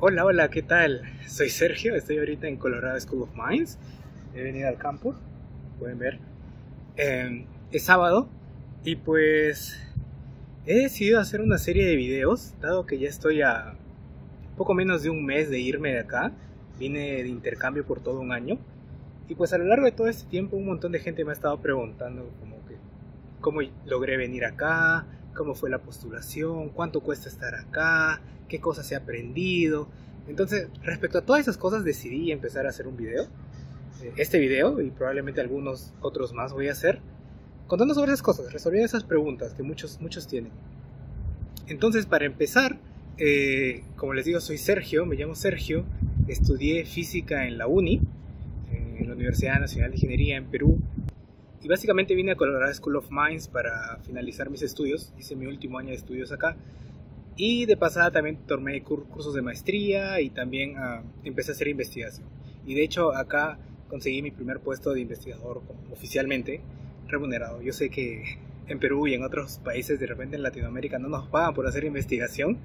Hola, hola, ¿qué tal? Soy Sergio, estoy ahorita en Colorado School of Mines. He venido al campus, pueden ver. Es sábado y pues he decidido hacer una serie de videos, dado que ya estoy a poco menos de un mes de irme de acá. Vine de intercambio por todo un año. Y pues a lo largo de todo este tiempo un montón de gente me ha estado preguntando como que cómo logré venir acá, cómo fue la postulación, cuánto cuesta estar acá, qué cosas he aprendido. Entonces, respecto a todas esas cosas decidí empezar a hacer un video. Este video y probablemente algunos otros más voy a hacer contando sobre esas cosas, resolviendo esas preguntas que muchos tienen. Entonces, para empezar, como les digo, soy Sergio, me llamo Sergio, estudié física en la UNI, en la Universidad Nacional de Ingeniería en Perú. Y básicamente vine a Colorado School of Mines para finalizar mis estudios. Hice mi último año de estudios acá. Y de pasada también tomé cursos de maestría y también empecé a hacer investigación. Y de hecho acá conseguí mi primer puesto de investigador oficialmente remunerado. Yo sé que en Perú y en otros países, de repente en Latinoamérica, no nos pagan por hacer investigación.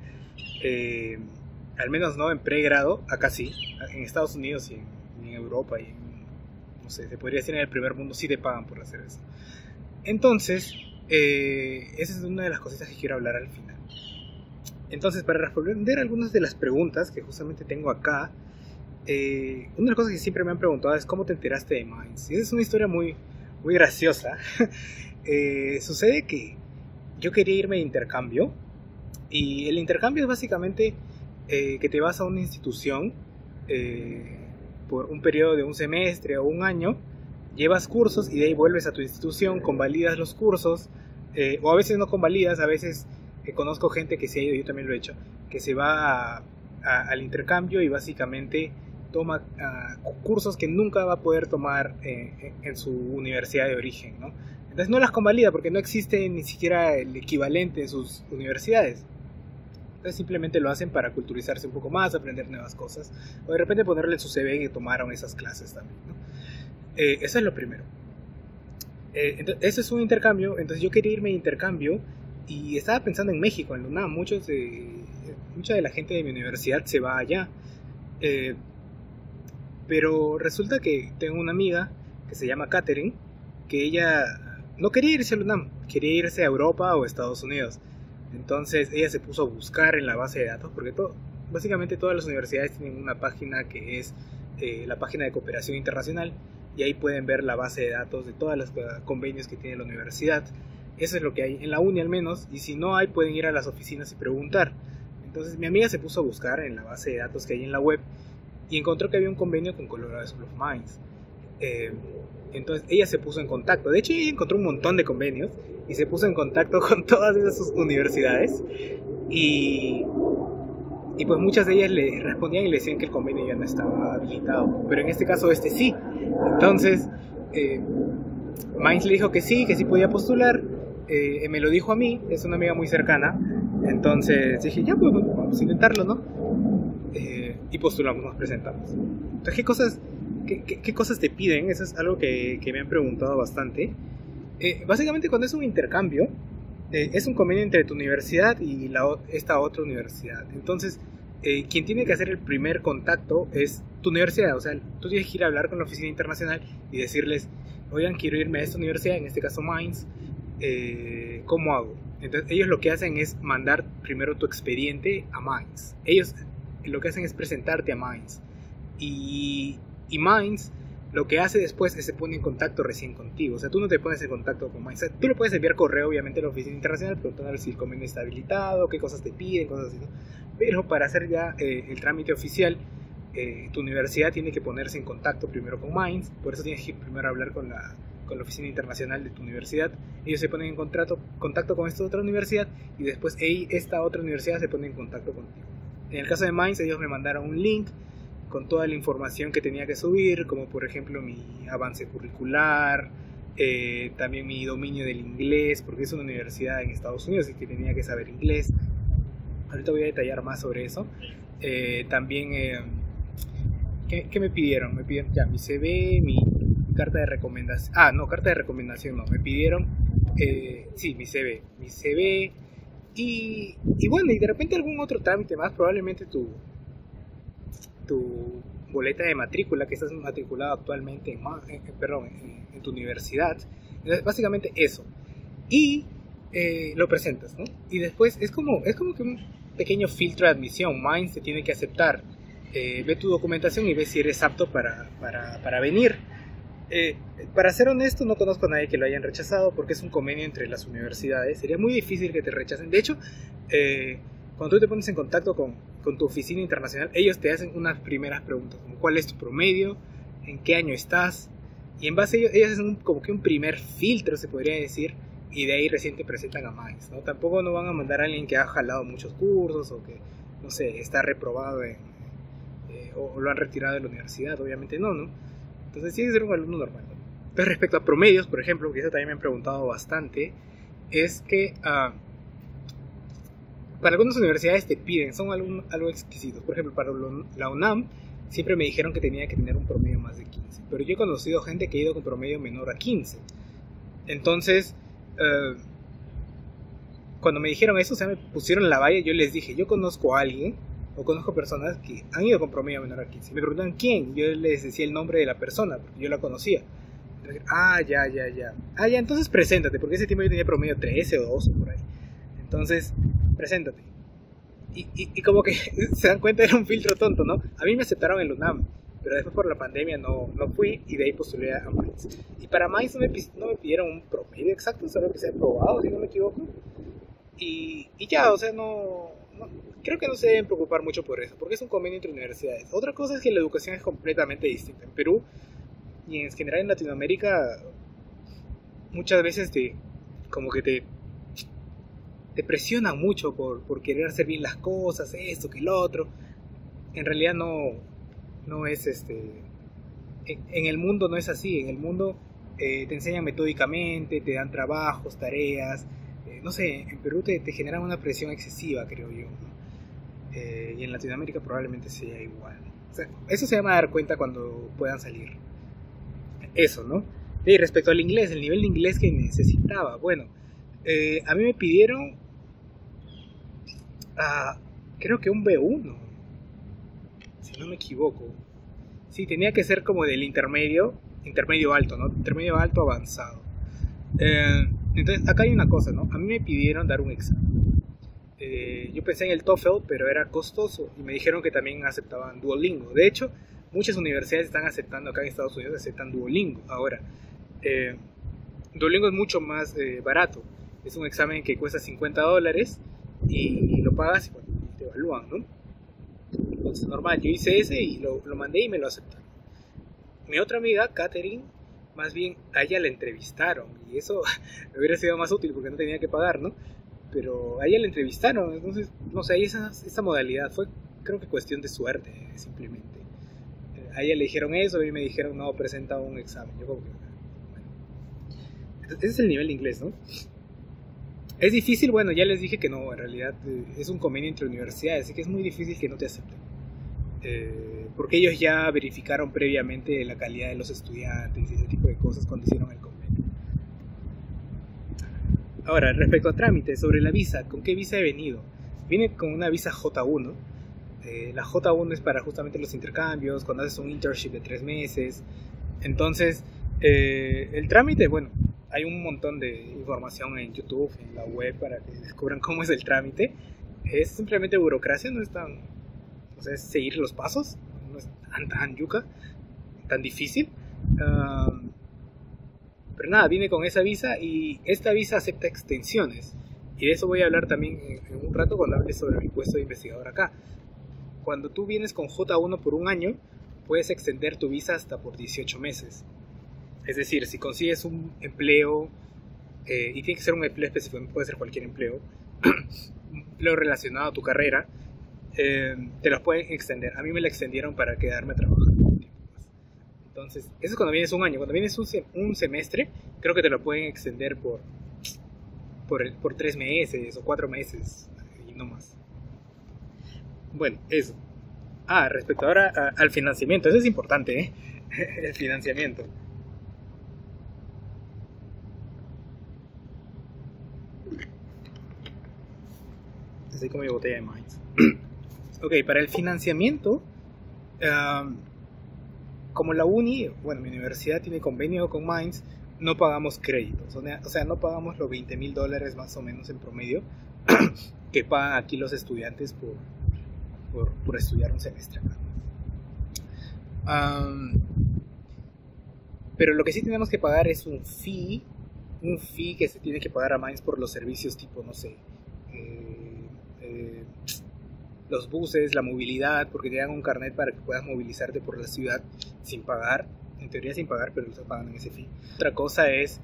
Al menos no en pregrado, acá sí. En Estados Unidos y en Europa y en, no sé, se podría decir en el primer mundo sí te pagan por hacer eso. Entonces, esa es una de las cositas que quiero hablar al final. Entonces, para responder algunas de las preguntas que justamente tengo acá, una de las cosas que siempre me han preguntado es ¿cómo te enteraste de Mines? Y esa es una historia muy graciosa. Sucede que yo quería irme de intercambio, y el intercambio es básicamente que te vas a una institución por un periodo de un semestre o un año, llevas cursos y de ahí vuelves a tu institución, convalidas los cursos, o a veces no convalidas, a veces conozco gente que se ha ido, yo también lo he hecho, que se va al intercambio y básicamente toma cursos que nunca va a poder tomar en su universidad de origen, ¿no? Entonces no las convalida porque no existe ni siquiera el equivalente en sus universidades. Entonces simplemente lo hacen para culturizarse un poco más, aprender nuevas cosas, o de repente ponerle en su CV que tomaron esas clases también, ¿no? Eso es lo primero. Entonces, eso es un intercambio. Entonces yo quería irme de intercambio y estaba pensando en México, en la UNAM. Mucha de la gente de mi universidad se va allá. Pero resulta que tengo una amiga que se llama Katherine, que ella no quería irse a la UNAM, quería irse a Europa o Estados Unidos. Entonces ella se puso a buscar en la base de datos, porque básicamente todas las universidades tienen una página que es la página de cooperación internacional, y ahí pueden ver la base de datos de todos los convenios que tiene la universidad. Eso es lo que hay en la uni al menos, y si no hay pueden ir a las oficinas y preguntar. Entonces mi amiga se puso a buscar en la base de datos que hay en la web y encontró que había un convenio con Colorado School of Mines. Entonces ella se puso en contacto. De hecho ella encontró un montón de convenios y se puso en contacto con todas esas universidades, y pues muchas de ellas le respondían y le decían que el convenio ya no estaba habilitado, pero en este caso sí. Entonces Mines le dijo que sí podía postular. Me lo dijo a mí, es una amiga muy cercana. Entonces dije, ya pues vamos a intentarlo, ¿no? Y postulamos, nos presentamos. Entonces, ¿qué cosas te piden? Eso es algo que me han preguntado bastante. Básicamente cuando es un intercambio, es un convenio entre tu universidad y esta otra universidad. Entonces, quien tiene que hacer el primer contacto es tu universidad. O sea, tú tienes que ir a hablar con la oficina internacional y decirles, oigan, quiero irme a esta universidad, en este caso Mines, ¿cómo hago? Entonces ellos lo que hacen es mandar primero tu expediente a Mines. Ellos lo que hacen es presentarte a Mines, y Mines lo que hace después es se pone en contacto recién contigo. O sea, tú no te pones en contacto con Mines. O sea, tú le puedes enviar correo obviamente a la oficina internacional preguntando si el convenio está habilitado, qué cosas te piden, cosas así, ¿no? Pero para hacer ya el trámite oficial, tu universidad tiene que ponerse en contacto primero con Mines. Por eso tienes que primero hablar con la oficina internacional de tu universidad. Ellos se ponen en contacto con esta otra universidad, y después esta otra universidad se pone en contacto contigo. En el caso de Mines, ellos me mandaron un link con toda la información que tenía que subir, como por ejemplo mi avance curricular, también mi dominio del inglés, porque es una universidad en Estados Unidos y que tenía que saber inglés. Ahorita voy a detallar más sobre eso. También, ¿qué me pidieron? Me pidieron ya mi CV, mi carta de recomendación. Carta de recomendación no. Me pidieron, sí, mi CV. Y bueno, y de repente algún otro trámite más, probablemente tu tu boleta de matrícula, que estás matriculado actualmente en tu universidad. Entonces, básicamente eso. Y lo presentas, ¿no? Y después es como que un pequeño filtro de admisión. Minds te tiene que aceptar. Ve tu documentación y ve si eres apto para venir. Para ser honesto, no conozco a nadie que lo hayan rechazado porque es un convenio entre las universidades. Sería muy difícil que te rechacen. De hecho, cuando tú te pones en contacto con tu oficina internacional, ellos te hacen unas primeras preguntas, como cuál es tu promedio, en qué año estás, y en base a ellos hacen como que un primer filtro, se podría decir, y de ahí recién te presentan a Minds, ¿no? Tampoco no van a mandar a alguien que ha jalado muchos cursos o que, no sé, está reprobado o lo han retirado de la universidad, obviamente no, ¿no? Entonces sí es ser un alumno normal, ¿no? Entonces, respecto a promedios, por ejemplo, que eso también me han preguntado bastante, es que para algunas universidades te piden, son algo exquisitos. Por ejemplo, para la UNAM siempre me dijeron que tenía que tener un promedio más de 15, pero yo he conocido gente que ha ido con promedio menor a 15. Entonces, cuando me dijeron eso, o sea, me pusieron la valla, yo les dije, yo conozco a alguien, o conozco personas que han ido con promedio menor a 15. Me preguntan quién, yo les decía el nombre de la persona, porque yo la conocía. Entonces, ya, entonces preséntate, porque ese tiempo yo tenía promedio 13 o 12 por ahí. Entonces, preséntate. Y como que se dan cuenta, era un filtro tonto, ¿no? A mí me aceptaron en la UNAM, pero después por la pandemia no fui, y de ahí postulé a Minds. Y para Minds no me pidieron un promedio exacto, solo que se ha aprobado, si no me equivoco. Y ya, o sea, creo que no se deben preocupar mucho por eso, porque es un convenio entre universidades. Otra cosa es que la educación es completamente distinta. En Perú y en general en Latinoamérica, muchas veces te presionan mucho por querer hacer bien las cosas, esto, que lo otro. En realidad no es en el mundo no es así. En el mundo te enseñan metódicamente, te dan trabajos, tareas. No sé, en Perú te generan una presión excesiva, creo yo, ¿no? Y en Latinoamérica probablemente sea igual. O sea, eso se llama dar cuenta cuando puedan salir. Eso, ¿no? Y respecto al inglés, el nivel de inglés que necesitaba, bueno, a mí me pidieron creo que un B1, si no me equivoco. Sí, tenía que ser como del intermedio alto, ¿no? Intermedio alto avanzado. Entonces, acá hay una cosa, ¿no? A mí me pidieron dar un examen. Yo pensé en el TOEFL, pero era costoso, y me dijeron que también aceptaban Duolingo. De hecho, muchas universidades están aceptando, acá en Estados Unidos aceptan Duolingo. Ahora, Duolingo es mucho más barato. Es un examen que cuesta $50 y lo pagas y bueno, te evalúan, ¿no? Entonces, normal, yo hice ese y lo mandé y me lo aceptaron. Mi otra amiga, Katherine, más bien a ella la entrevistaron, y eso me hubiera sido más útil porque no tenía que pagar, ¿no? Pero a ella la entrevistaron, entonces, no sé, esa modalidad fue, creo que cuestión de suerte, simplemente. A ella le dijeron eso, a mí me dijeron, no, presenta un examen. Yo como que, bueno. Ese es el nivel de inglés, ¿no? Es difícil, bueno, ya les dije que no, en realidad es un convenio entre universidades, así que es muy difícil que no te acepten. Porque ellos ya verificaron previamente la calidad de los estudiantes y ese tipo de cosas cuando hicieron el convenio. Ahora, respecto a trámites, sobre la visa, ¿con qué visa he venido? Vine con una visa J1. La J1 es para justamente los intercambios, cuando haces un internship de 3 meses. Entonces, el trámite, bueno, hay un montón de información en YouTube, en la web, para que descubran cómo es el trámite. Es simplemente burocracia, no es tan... O sea, es seguir los pasos, no es tan yuca, tan difícil. Pero nada, vine con esa visa, y esta visa acepta extensiones. Y de eso voy a hablar también en un rato cuando hable sobre mi puesto de investigador acá. Cuando tú vienes con J1 por un año, puedes extender tu visa hasta por 18 meses. Es decir, si consigues un empleo, y tiene que ser un empleo específico, puede ser cualquier empleo, un empleo relacionado a tu carrera, te los pueden extender. A mí me la extendieron para quedarme a trabajar un tiempo más. Entonces, eso es cuando vienes un año. Cuando vienes un semestre, creo que te lo pueden extender por 3 meses o 4 meses y no más. Bueno, eso. Respecto ahora al financiamiento, eso es importante, ¿eh? El financiamiento. Así como mi botella de Minds. Ok, para el financiamiento, Um, Como la uni, bueno, mi universidad tiene convenio con Minds, no pagamos créditos, o sea, no pagamos los $20,000 más o menos en promedio que pagan aquí los estudiantes por estudiar un semestre acá. Pero lo que sí tenemos que pagar es un fee que se tiene que pagar a Minds por los servicios tipo, no sé, los buses, la movilidad, porque te dan un carnet para que puedas movilizarte por la ciudad sin pagar, en teoría sin pagar, pero te pagan ese fee. Otra cosa es,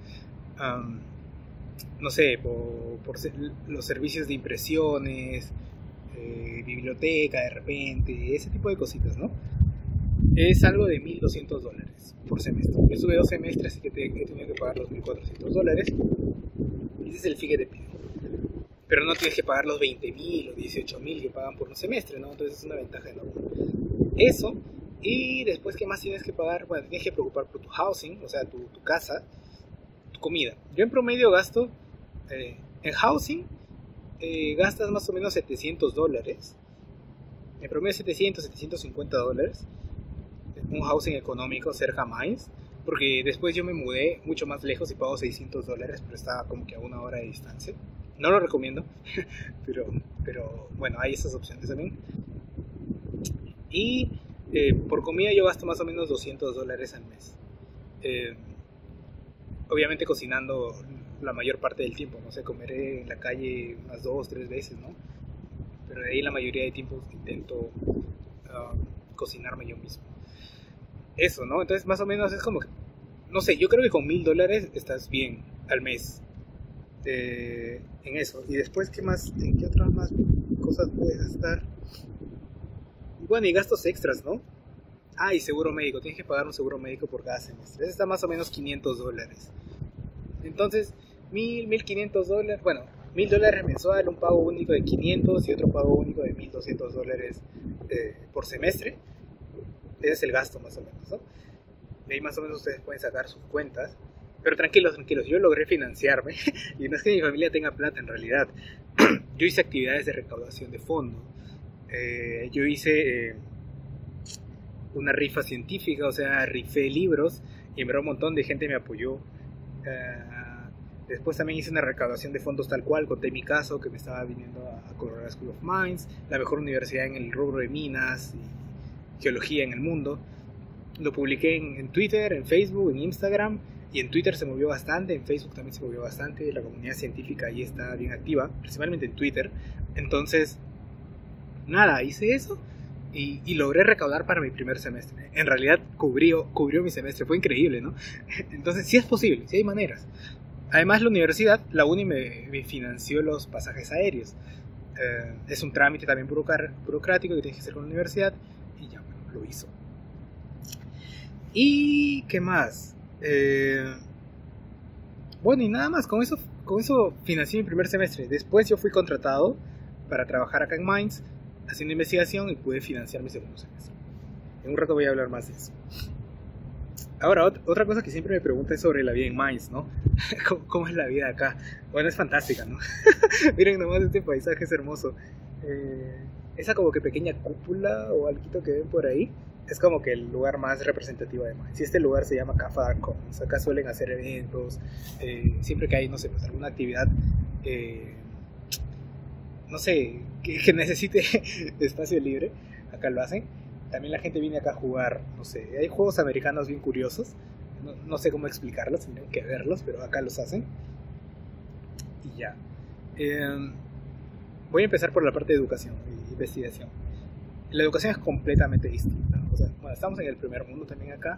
no sé, por los servicios de impresiones, biblioteca de repente, ese tipo de cositas, ¿no? Es algo de $1,200 por semestre. Yo estuve 2 semestres, así que he tenido que pagar los $1,400. Y ese es el fee que te piden. Pero no tienes que pagar los 20,000 o 18,000 que pagan por un semestre, ¿no? Entonces es una ventaja enorme. Eso, y después, ¿qué más tienes que pagar? Bueno, tienes que preocupar por tu housing, o sea, tu casa, tu comida. Yo en promedio gasto, en housing, gastas más o menos $700. En promedio $750. Un housing económico cerca a Mainz. Porque después yo me mudé mucho más lejos y pago $600, pero estaba como que a 1 hora de distancia. No lo recomiendo, pero bueno, hay esas opciones también. Y por comida yo gasto más o menos $200 al mes. Obviamente cocinando la mayor parte del tiempo, no sé, comeré en la calle unas 2-3 veces, ¿no? Pero de ahí la mayoría de tiempo intento cocinarme yo mismo. Eso, ¿no? Entonces más o menos es como, no sé, yo creo que con $1,000 estás bien al mes. En eso. Y después, ¿qué más? ¿En qué otras más cosas puedes gastar? Bueno, y gastos extras, ¿no? Y seguro médico. Tienes que pagar un seguro médico por cada semestre. Ese está más o menos $500. Entonces, $1,500. Bueno, $1,000 mensual, un pago único de 500 y otro pago único de $1,200 por semestre. Ese es el gasto más o menos, ¿no? De ahí más o menos ustedes pueden sacar sus cuentas. Pero tranquilos, yo logré financiarme. Y no es que mi familia tenga plata en realidad. Yo hice actividades de recaudación de fondo. Yo hice una rifa científica, o sea, rifé libros. Y en verdad un montón de gente me apoyó. Después también hice una recaudación de fondos tal cual. Conté mi caso, que me estaba viniendo a Colorado School of Mines, la mejor universidad en el rubro de minas y geología en el mundo. Lo publiqué en Twitter, en Facebook, en Instagram. Y en Twitter se movió bastante, en Facebook también se movió bastante, la comunidad científica ahí está bien activa, principalmente en Twitter. Entonces, nada, hice eso y logré recaudar para mi primer semestre. En realidad cubrió mi semestre, fue increíble, ¿no? Entonces sí es posible, sí hay maneras. Además la universidad, la uni me financió los pasajes aéreos. Es un trámite también burocrático que tienes que hacer con la universidad y ya, bueno, lo hizo. ¿Y qué más? Bueno, y nada más, con eso financié mi primer semestre. Después yo fui contratado para trabajar acá en Minds haciendo investigación y pude financiar mi segundo semestre. En un rato voy a hablar más de eso. Ahora, otra cosa que siempre me preguntan es sobre la vida en Minds, ¿no? ¿Cómo es la vida acá? Bueno, es fantástica, ¿no? Miren nomás, este paisaje es hermoso. Esa como que pequeña cúpula o algo que ven por ahí es como que el lugar más representativo de Minds. Y este lugar se llama Café Dark Commons. Acá suelen hacer eventos, siempre que hay, no sé, pues alguna actividad, no sé, que necesite espacio libre, acá lo hacen. También la gente viene acá a jugar, no sé, hay juegos americanos bien curiosos, no sé cómo explicarlos, tendrían que verlos, pero acá los hacen. Y ya. Voy a empezar por la parte de educación e investigación. La educación es completamente distinta. O sea, bueno, estamos en el primer mundo también acá.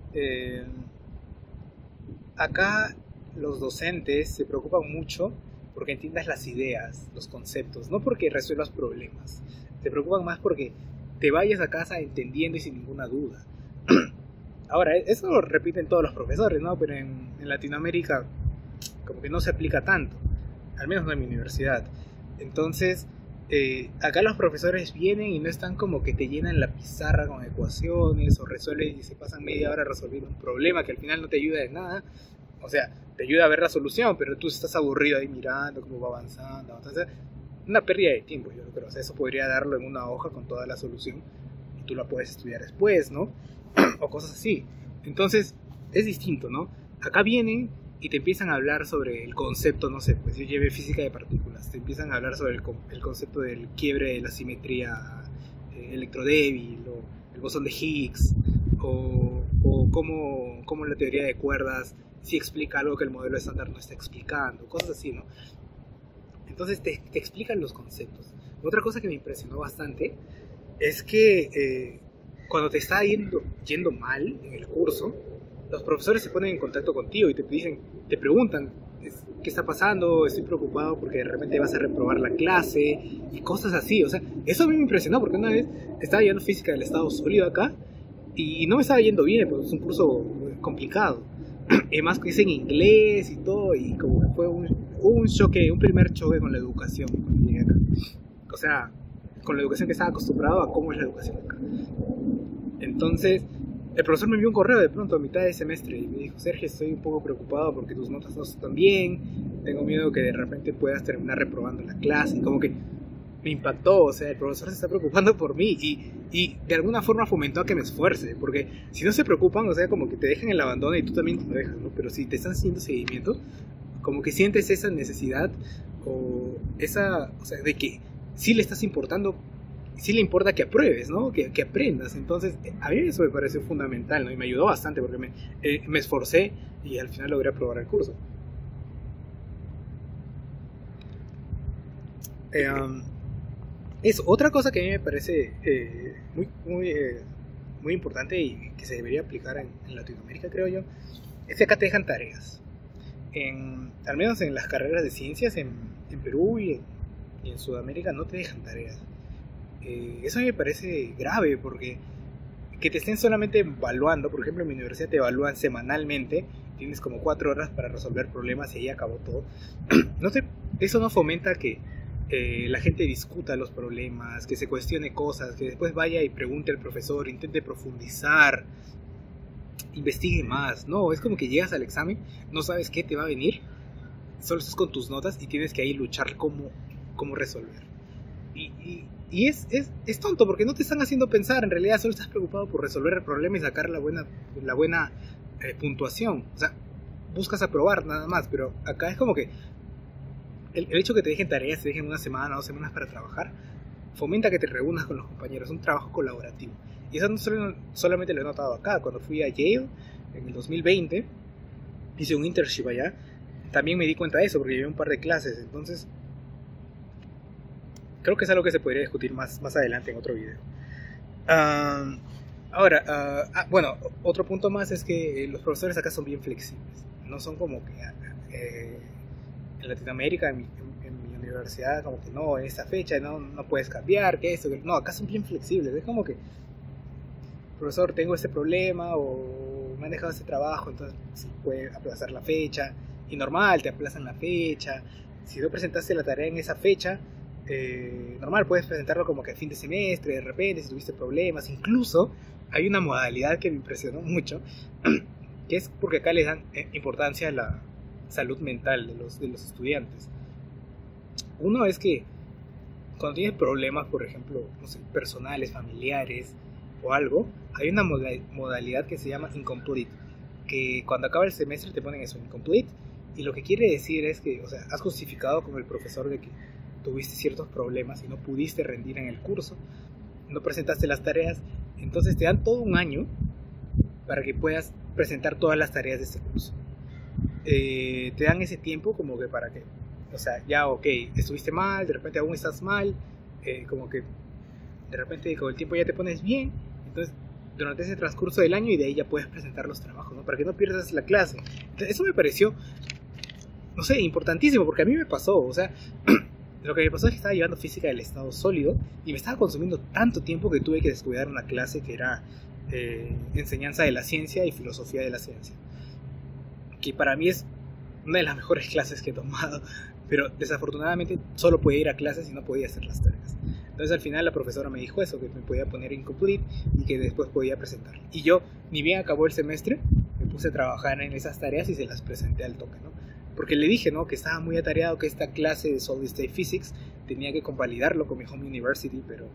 Acá los docentes se preocupan mucho porque entiendas las ideas, los conceptos, no porque resuelvas problemas. Se preocupan más porque te vayas a casa entendiendo y sin ninguna duda. Ahora, eso lo repiten todos los profesores, ¿no? Pero en Latinoamérica como que no se aplica tanto, al menos no en mi universidad. Entonces, acá los profesores vienen y no están como que te llenan la pizarra con ecuaciones o resuelven y se pasan media hora a resolver un problema que al final no te ayuda de nada. O sea, te ayuda a ver la solución, pero tú estás aburrido ahí mirando cómo va avanzando. Entonces, una pérdida de tiempo, yo creo. O sea, eso podría darlo en una hoja con toda la solución y tú la puedes estudiar después, ¿no? O cosas así. Entonces, es distinto, ¿no? Acá vienen y te empiezan a hablar sobre el concepto, no sé, pues yo llevé física de partículas, te empiezan a hablar sobre el concepto del quiebre de la simetría electrodébil, o el bosón de Higgs, o cómo la teoría de cuerdas sí explica algo que el modelo estándar no está explicando, cosas así, ¿no? Entonces te explican los conceptos. Otra cosa que me impresionó bastante es que cuando te está yendo mal en el curso, los profesores se ponen en contacto contigo y te preguntan qué está pasando, estoy preocupado porque de repente vas a reprobar la clase y cosas así. O sea, eso a mí me impresionó porque una vez estaba llevando física del estado sólido acá y no me estaba yendo bien porque es un curso complicado. Además que es en inglés y todo, y como que fue un primer choque con la educación cuando llegué acá. O sea, con la educación que estaba acostumbrado a cómo es la educación acá. Entonces, el profesor me envió un correo de pronto a mitad de semestre y me dijo: Sergio, estoy un poco preocupado porque tus notas no están bien, tengo miedo que de repente puedas terminar reprobando la clase. Y como que me impactó, o sea, el profesor se está preocupando por mí y de alguna forma fomentó a que me esfuerce, porque si no se preocupan, o sea, como que te dejan en el abandono y tú también te lo dejas, ¿no? Pero si te están haciendo seguimiento, como que sientes esa necesidad o sea, de que sí le estás importando, sí le importa que apruebes, ¿no? Que aprendas. Entonces, a mí eso me pareció fundamental, ¿no? Y me ayudó bastante porque me esforcé y al final logré aprobar el curso. Es otra cosa que a mí me parece muy importante y que se debería aplicar en Latinoamérica, creo yo, es que acá te dejan tareas. Al menos en las carreras de ciencias en Perú y en Sudamérica no te dejan tareas. Eso me parece grave porque que te estén solamente evaluando. Por ejemplo, en mi universidad te evalúan semanalmente, tienes como 4 horas para resolver problemas y ahí acabó todo. Eso no fomenta que la gente discuta los problemas, que se cuestione cosas, que después vaya y pregunte al profesor, intente profundizar, investigue más. No, es como que llegas al examen, no sabes qué te va a venir, solo estás con tus notas y tienes que ahí luchar cómo resolver. Y es tonto porque no te están haciendo pensar, en realidad solo estás preocupado por resolver el problema y sacar la buena puntuación. O sea, buscas aprobar nada más, pero acá es como que el hecho que te dejen tareas, te dejen 1 semana o 2 semanas para trabajar, fomenta que te reúnas con los compañeros, un trabajo colaborativo. Y eso no solamente lo he notado acá. Cuando fui a Yale en el 2020, hice un internship allá, también me di cuenta de eso porque llevé un par de clases. Entonces, creo que es algo que se podría discutir más adelante en otro video. Bueno, otro punto más es que los profesores acá son bien flexibles. No son como que en Latinoamérica, en mi universidad, como que no, en esta fecha no puedes cambiar, que eso, no, acá son bien flexibles. Es como que, profesor, tengo este problema o me han dejado este trabajo, entonces sí, puede aplazar la fecha. Y normal, te aplazan la fecha. Si no presentaste la tarea en esa fecha, normal, puedes presentarlo como que a fin de semestre, de repente, si tuviste problemas. Incluso hay una modalidad que me impresionó mucho, que es porque acá les dan importancia a la salud mental de los estudiantes. Uno es que cuando tienes problemas, por ejemplo, no sé, personales, familiares o algo, hay una modalidad que se llama incomplete, que cuando acaba el semestre te ponen eso, incomplete, y lo que quiere decir es que, o sea, has justificado con el profesor de que tuviste ciertos problemas y no pudiste rendir en el curso, no presentaste las tareas, entonces te dan todo un año para que puedas presentar todas las tareas de este curso. Te dan ese tiempo como que para que, o sea, ya ok, estuviste mal, de repente aún estás mal, como que de repente con el tiempo ya te pones bien, entonces durante ese transcurso del año y de ahí ya puedes presentar los trabajos, ¿no? Para que no pierdas la clase. Entonces, eso me pareció, no sé, importantísimo, porque a mí me pasó, o sea, lo que me pasó es que estaba llevando física del estado sólido y me estaba consumiendo tanto tiempo que tuve que descuidar una clase que era enseñanza de la ciencia y filosofía de la ciencia, que para mí es una de las mejores clases que he tomado, pero desafortunadamente solo podía ir a clases y no podía hacer las tareas. Entonces al final la profesora me dijo eso, que me podía poner incomplete y que después podía presentar. Y yo, ni bien acabó el semestre, me puse a trabajar en esas tareas y se las presenté al toque, ¿no? Porque le dije, ¿no?, que estaba muy atareado, que esta clase de Solid State Physics tenía que convalidarlo con mi home university, pero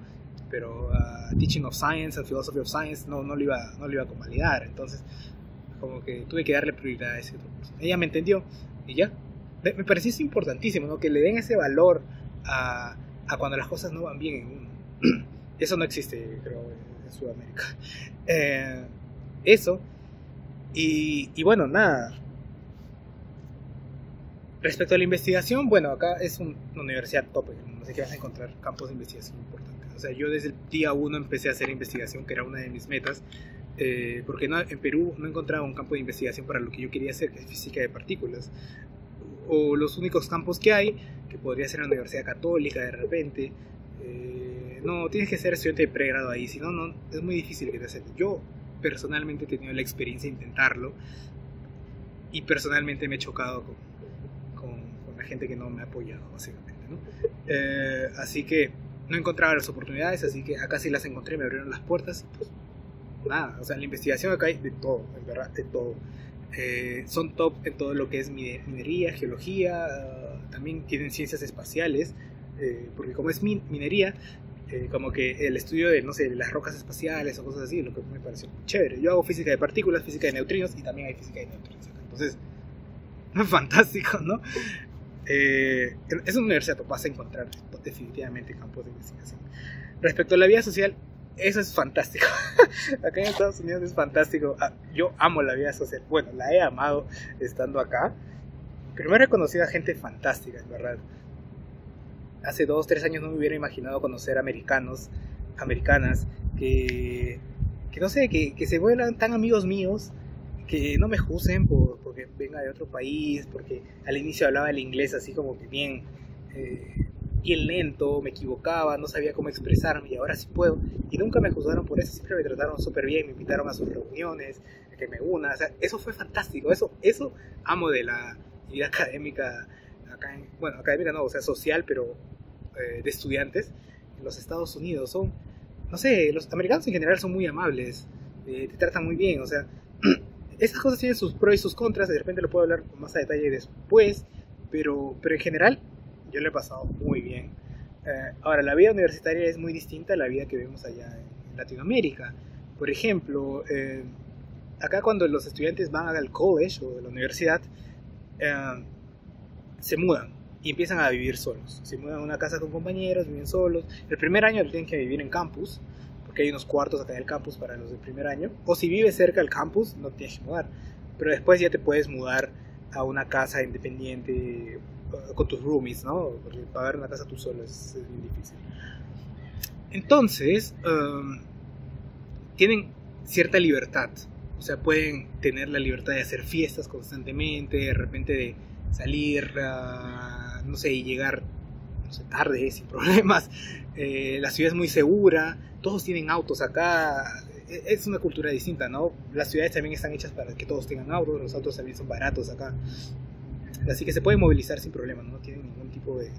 pero Teaching of Science and Philosophy of Science no lo iba a convalidar. Entonces, como que tuve que darle prioridad a ese otro curso. Ella me entendió y ya. Me pareció eso importantísimo, ¿no? Que le den ese valor a cuando las cosas no van bien en uno. Eso no existe, creo, en Sudamérica. Eso. Y bueno, nada. Respecto a la investigación, bueno, acá es una universidad top, así que vas a encontrar campos de investigación importantes. O sea, yo desde el día 1 empecé a hacer investigación, que era una de mis metas, porque en Perú no encontraba un campo de investigación para lo que yo quería hacer, que es física de partículas. O los únicos campos que hay, que podría ser la Universidad Católica de repente. No, tienes que ser estudiante de pregrado ahí, si no, es muy difícil que te acepten. Yo personalmente he tenido la experiencia de intentarlo y personalmente me he chocado con la gente que no me ha apoyado, básicamente, ¿no? Así que no encontraba las oportunidades, así que acá sí las encontré, me abrieron las puertas y pues nada, o sea, en la investigación acá hay de todo, en verdad, de todo. Son top en todo lo que es minería, geología, también tienen ciencias espaciales, porque como es minería, como que el estudio de, no sé, las rocas espaciales o cosas así, lo que me pareció muy chévere. Yo hago física de partículas, física de neutrinos y también hay física de neutrinos acá. Entonces, fantástico, ¿no? Es una universidad que vas a encontrar definitivamente campos de investigación. Respecto a la vida social, eso es fantástico. Acá en Estados Unidos es fantástico. Yo amo la vida social. Bueno, la he amado estando acá. Primero he conocido a gente fantástica, en verdad. Hace 2, 3 años no me hubiera imaginado conocer americanas que no sé, que se vuelvan tan amigos míos, que no me juzguen porque venga de otro país, porque al inicio hablaba el inglés así como que bien lento, me equivocaba, no sabía cómo expresarme y ahora sí puedo. Y nunca me juzgaron por eso, siempre me trataron súper bien, me invitaron a sus reuniones, a que me una. O sea, eso fue fantástico, eso amo de la vida académica, académica no, o sea, social, pero de estudiantes en los Estados Unidos. Son, no sé, los americanos en general son muy amables, te tratan muy bien, o sea, esas cosas tienen sus pros y sus contras, de repente lo puedo hablar con más a detalle después, pero en general yo lo he pasado muy bien. Ahora, la vida universitaria es muy distinta a la vida que vemos allá en Latinoamérica. Por ejemplo, acá cuando los estudiantes van al college o a la universidad, se mudan y empiezan a vivir solos. Se mudan a una casa con compañeros, viven solos. El primer año tienen que vivir en campus, porque hay unos cuartos acá en el campus para los del primer año. O si vives cerca del campus, no tienes que mudar. Pero después ya te puedes mudar a una casa independiente con tus roomies, ¿no? Porque pagar una casa tú solo es bien difícil. Entonces, tienen cierta libertad. O sea, pueden tener la libertad de hacer fiestas constantemente, de repente de salir, no sé, y llegar, no sé, tarde, sin problemas. La ciudad es muy segura, todos tienen autos acá. Es una cultura distinta, ¿no? Las ciudades también están hechas para que todos tengan autos, los autos también son baratos acá. Así que se puede movilizar sin problema, no tienen ningún tipo de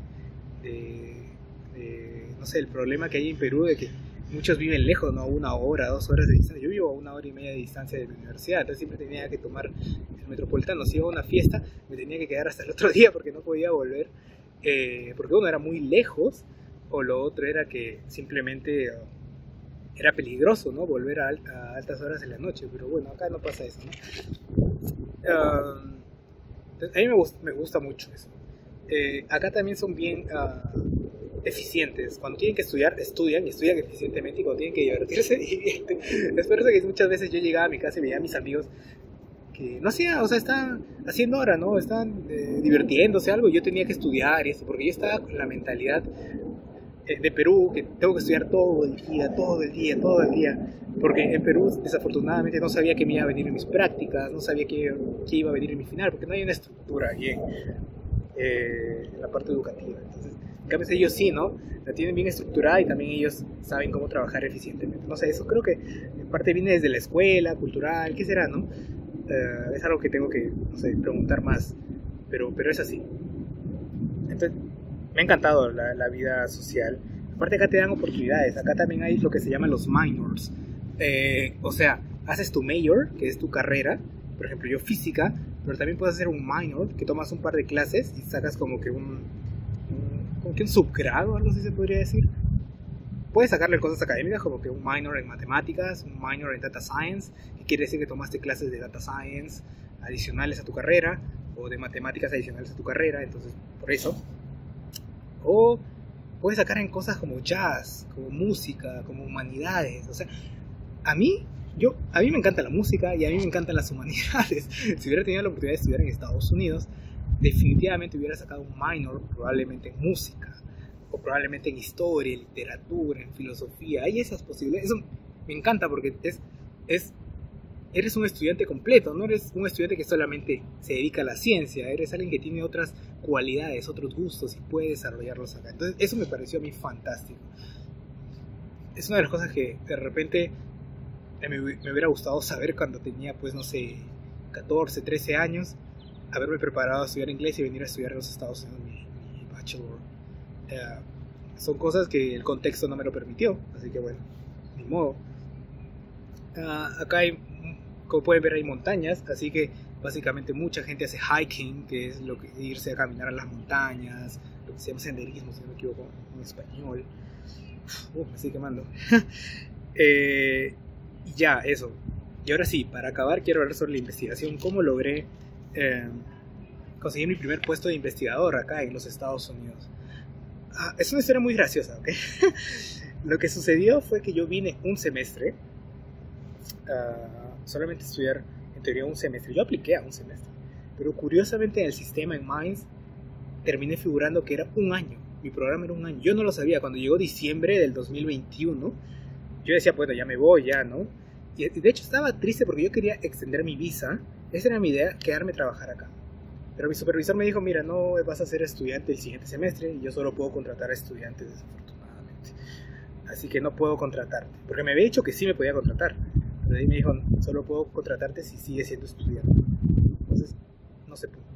no sé, el problema que hay en Perú de que muchos viven lejos, ¿no? 1 hora, 2 horas de distancia. Yo vivo a 1 hora y media de distancia de la universidad, entonces siempre tenía que tomar el metropolitano. Si iba a una fiesta, me tenía que quedar hasta el otro día porque no podía volver, porque uno era muy lejos, o lo otro era que simplemente era peligroso, ¿no? Volver a altas horas de la noche, pero bueno, acá no pasa eso, ¿no? A mí me gusta mucho eso. Acá también son bien eficientes. Cuando tienen que estudiar, estudian eficientemente, y cuando tienen que divertirse, divierten. Es por eso que muchas veces yo llegaba a mi casa y veía a mis amigos que no hacían, o sea, están haciendo hora, ¿no? Están divirtiéndose algo, y yo tenía que estudiar y eso, porque yo estaba con la mentalidad de Perú, que tengo que estudiar todo el día, porque en Perú desafortunadamente no sabía qué me iba a venir en mis prácticas, no sabía qué iba a venir en mi final, porque no hay una estructura aquí en la parte educativa. Entonces, en cambio ellos sí, ¿no? La tienen bien estructurada y también ellos saben cómo trabajar eficientemente. No sé, eso creo que en parte viene desde la escuela, cultural, ¿qué será, no? Es algo que tengo que, no sé, preguntar más, pero es así. Entonces, me ha encantado la vida social. Aparte acá te dan oportunidades, acá también hay lo que se llaman los minors. O sea, haces tu major, que es tu carrera, por ejemplo yo física, pero también puedes hacer un minor, que tomas un par de clases y sacas como que un subgrado, algo así se podría decir. puedes sacarle cosas académicas como que un minor en matemáticas, un minor en data science, que quiere decir que tomaste clases de data science adicionales a tu carrera, o de matemáticas adicionales a tu carrera, entonces por eso. O puedes sacar en cosas como jazz, como música, como humanidades. O sea, a mí me encanta la música y a mí me encantan las humanidades. Si hubiera tenido la oportunidad de estudiar en Estados Unidos, definitivamente hubiera sacado un minor, probablemente en música, o probablemente en historia, en literatura, en filosofía. Hay esas posibilidades. Eso me encanta porque eres un estudiante completo, no eres un estudiante que solamente se dedica a la ciencia, eres alguien que tiene otras cualidades, otros gustos y puede desarrollarlos acá. Entonces eso me pareció a mí fantástico. Es una de las cosas que de repente me hubiera gustado saber cuando tenía, pues no sé, 14, 13 años, haberme preparado a estudiar inglés y venir a estudiar en los Estados Unidos mi bachelor. Son cosas que el contexto no me lo permitió, así que bueno, ni modo. Acá hay, como pueden ver, hay montañas, así que básicamente mucha gente hace hiking, que es lo que irse a caminar a las montañas, lo que se llama senderismo, si no me equivoco en español. Me estoy quemando. Y ya, eso. Y ahora sí, para acabar quiero hablar sobre la investigación, cómo logré conseguir mi primer puesto de investigador acá en los Estados Unidos. Es una historia muy graciosa, ¿ok? Lo que sucedió fue que yo vine un semestre, solamente estudiar en teoría un semestre. Yo apliqué a un semestre, pero curiosamente en el sistema en Mines terminé figurando que era un año. Mi programa era un año. Yo no lo sabía. Cuando llegó diciembre del 2021, yo decía, bueno, ya me voy, ya, ¿no? Y de hecho estaba triste porque yo quería extender mi visa. Esa era mi idea, quedarme a trabajar acá. Pero mi supervisor me dijo, mira, no vas a ser estudiante el siguiente semestre y yo solo puedo contratar a estudiantes, desafortunadamente. Así que no puedo contratarte. Porque me había dicho que sí me podía contratar. Pero ahí me dijo, solo puedo contratarte si sigues siendo estudiante. Entonces, no se pudo.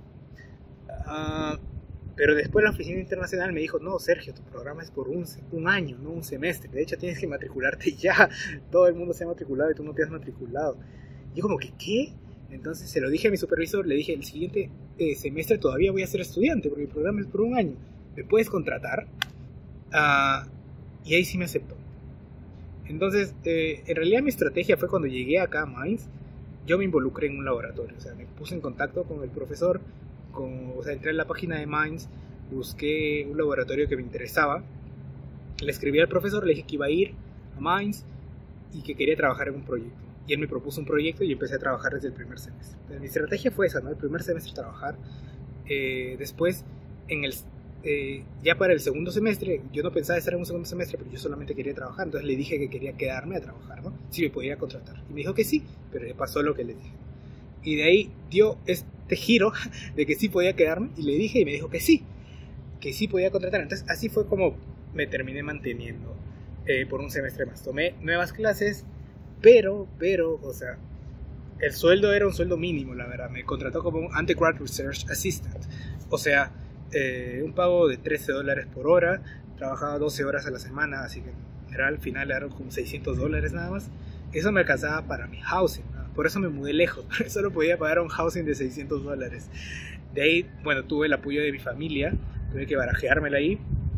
Pero después la oficina internacional me dijo, no, Sergio, tu programa es por un año, no un semestre. De hecho, tienes que matricularte ya. Todo el mundo se ha matriculado y tú no te has matriculado. Y yo como que, ¿qué? Entonces se lo dije a mi supervisor, le dije, el siguiente semestre todavía voy a ser estudiante porque el programa es por un año. ¿Me puedes contratar? Y ahí sí me aceptó. Entonces, en realidad mi estrategia fue cuando llegué acá a Mines, yo me involucré en un laboratorio. O sea, me puse en contacto con el profesor, o sea, entré en la página de Mines, busqué un laboratorio que me interesaba, le escribí al profesor, le dije que iba a ir a Mines y que quería trabajar en un proyecto. Y él me propuso un proyecto y empecé a trabajar desde el primer semestre. Entonces, mi estrategia fue esa, ¿no? El primer semestre trabajar. Después, ya para el segundo semestre, yo no pensaba estar en un segundo semestre, pero yo solamente quería trabajar. Entonces le dije que quería quedarme a trabajar, ¿no? Si me podía contratar. Y me dijo que sí, pero ya pasó lo que le dije. Y de ahí dio este giro de que sí podía quedarme. Y le dije y me dijo que sí podía contratar. Entonces así fue como me terminé manteniendo por un semestre más. Tomé nuevas clases. Pero, o sea, el sueldo era un sueldo mínimo, la verdad. Me contrató como un Undergrad Research Assistant. O sea, un pago de $13 por hora. Trabajaba 12 horas a la semana, así que era, al final eran como $600 nada más. Eso me alcanzaba para mi housing, ¿no? Por eso me mudé lejos. Solo podía pagar un housing de $600. De ahí, bueno, tuve el apoyo de mi familia. Tuve que barajeármela ahí.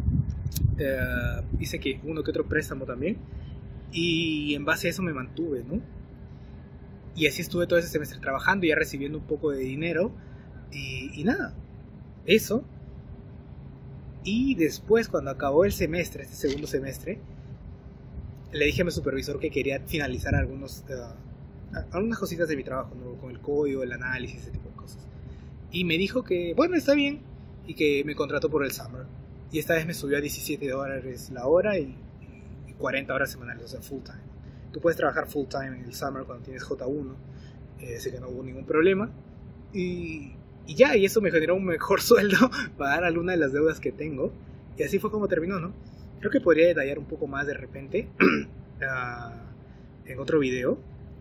Hice que uno que otro préstamo también. Y en base a eso me mantuve, ¿no? Y así estuve todo ese semestre trabajando y ya recibiendo un poco de dinero. Y nada, eso. Y después, cuando acabó el semestre, este segundo semestre, le dije a mi supervisor que quería finalizar algunas cositas de mi trabajo, ¿no? Con el código, el análisis, ese tipo de cosas. Y me dijo que, bueno, está bien. Y que me contrató por el summer. Y esta vez me subió a $17 la hora y 40 horas semanales, o sea, full time. Tú puedes trabajar full time en el summer cuando tienes J1, así que no hubo ningún problema. Y ya, y eso me generó un mejor sueldo para pagar alguna de las deudas que tengo. Y así fue como terminó, ¿no? Creo que podría detallar un poco más de repente en otro video.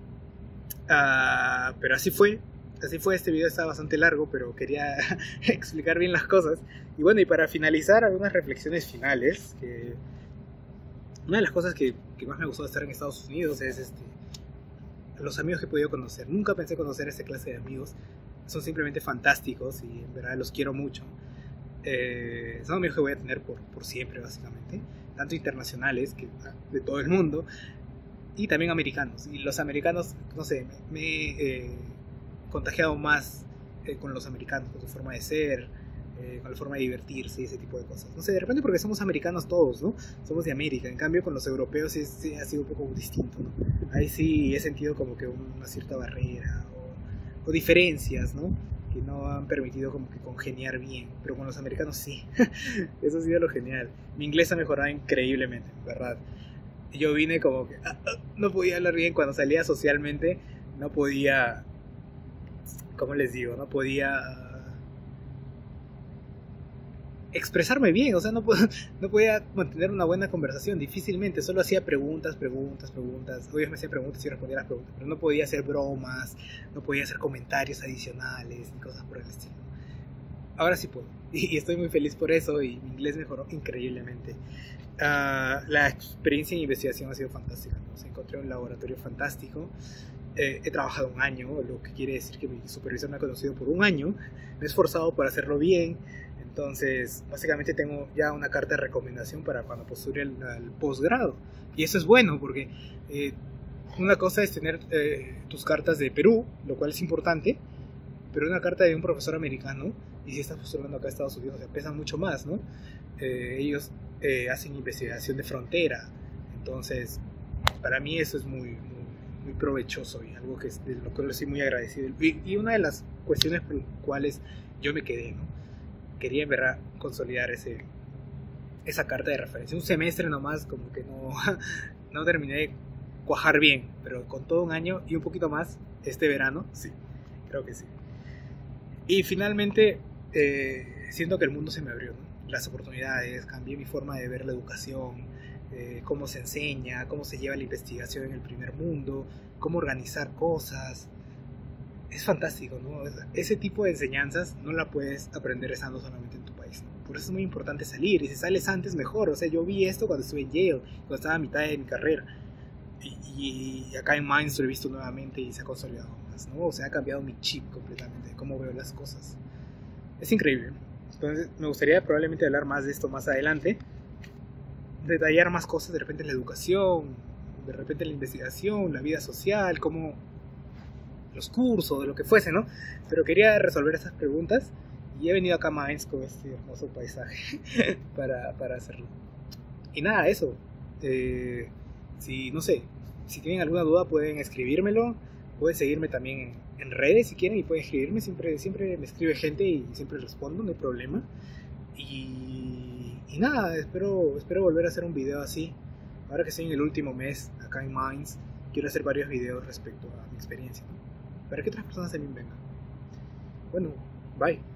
Pero así fue. Este video está bastante largo, pero quería explicar bien las cosas. Y bueno, y para finalizar, algunas reflexiones finales. Que una de las cosas que más me gustó de estar en Estados Unidos es los amigos que he podido conocer. Nunca pensé conocer esta clase de amigos. Son simplemente fantásticos y en verdad los quiero mucho. Son amigos que voy a tener por siempre, básicamente. tanto internacionales, de todo el mundo, y también americanos. Y los americanos, no sé, me he contagiado más con los americanos, con su forma de ser, con la forma de divertirse y ese tipo de cosas. No sé, de repente porque somos americanos todos, ¿no? Somos de América. En cambio con los europeos sí ha sido un poco distinto, ¿no? Ahí sí he sentido como que una cierta barrera o diferencias, ¿no? Que no han permitido como que congeniar bien. Pero con los americanos sí. Eso ha sido lo genial. Mi inglés ha mejorado increíblemente, ¿verdad? Yo vine como que no podía hablar bien cuando salía socialmente. No podía, ¿cómo les digo? No podía expresarme bien, o sea, no podía mantener una buena conversación, difícilmente, solo hacía preguntas, obviamente me hacían preguntas y respondía las preguntas, pero no podía hacer bromas, no podía hacer comentarios adicionales, ni cosas por el estilo. Ahora sí puedo, y estoy muy feliz por eso, y mi inglés mejoró increíblemente. La experiencia en investigación ha sido fantástica, ¿no? O sea, encontré un laboratorio fantástico. He trabajado un año, lo que quiere decir que mi supervisor me ha conocido por un año, me he esforzado por hacerlo bien. Entonces, básicamente tengo ya una carta de recomendación para cuando postule al posgrado. Y eso es bueno porque una cosa es tener tus cartas de Perú, lo cual es importante, pero una carta de un profesor americano, y si estás postulando acá a Estados Unidos, se pesa mucho más, ¿no? Ellos hacen investigación de frontera. Entonces, para mí eso es muy provechoso y algo de lo cual estoy muy agradecido. Y una de las cuestiones por las cuales yo me quedé, ¿no? Quería en verdad consolidar esa carta de referencia. Un semestre nomás como que no terminé de cuajar bien, pero con todo un año y un poquito más este verano, sí, creo que sí. Y finalmente siento que el mundo se me abrió, ¿no? Las oportunidades, cambié mi forma de ver la educación, cómo se enseña, cómo se lleva la investigación en el primer mundo, cómo organizar cosas. Es fantástico, ¿no? Ese tipo de enseñanzas no la puedes aprender estando solamente en tu país, ¿no? Por eso es muy importante salir, y si sales antes mejor. O sea, yo vi esto cuando estuve en Yale, cuando estaba a mitad de mi carrera, y acá en Mainz lo he visto nuevamente y se ha consolidado más, ¿no? O sea, ha cambiado mi chip completamente de cómo veo las cosas. Es increíble. Entonces me gustaría probablemente hablar más de esto más adelante, detallar más cosas, de repente la educación, de repente la investigación, la vida social, cómo los cursos, de lo que fuese, ¿no? Pero quería resolver esas preguntas y he venido acá a Mainz con este hermoso paisaje para hacerlo. Y nada, eso. No sé, si tienen alguna duda pueden escribírmelo, pueden seguirme también en redes si quieren y pueden escribirme, siempre me escribe gente y siempre respondo, no hay problema. Y nada, espero volver a hacer un video así. Ahora que estoy en el último mes acá en Mainz, quiero hacer varios videos respecto a mi experiencia, ¿no? Para que otras personas también vengan. Bueno, bye.